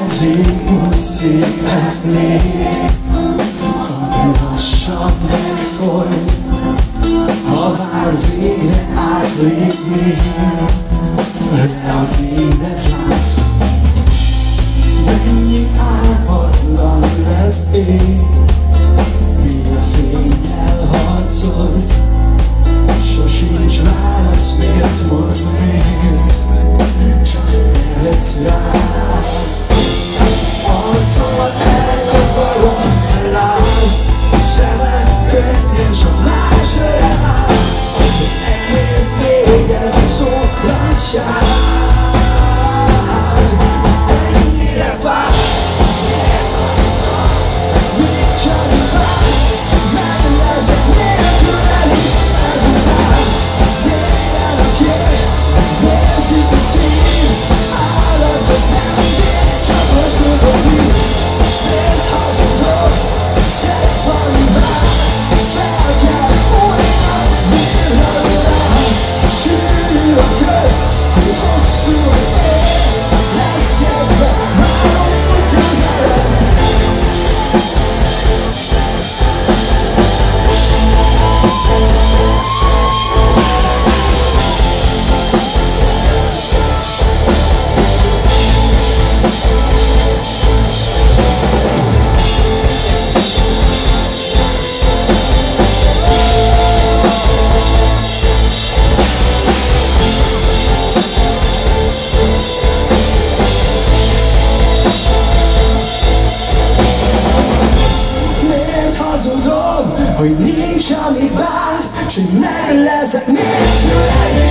Elég úgy szívemlék, ami lassan megfoly, ha már végre átlépnék le a tényleg. Mennyi álmatlan lett ég, milyen fényel harcol, sosincs válasz, miért mondd még, csak nevetsz rá. Arcommal eltakarom rád, szemem könnyen csak másra áll, egész téged a szólanság. Ennyire fáj, még csak fáj, meg leszek nélküled is ezután. Jöjjön a kés, vérzik a szív, állatszok nem vér, csak most tudod így. Miért hazudok, szebb van más, fel kell újra villanod rám. Sűrű a kör, hogy hosszú az év, lesz kedve, már úgy közelebb. Hazudom, hogy nincs ami bánt, s hogy meg leszek nélküled is.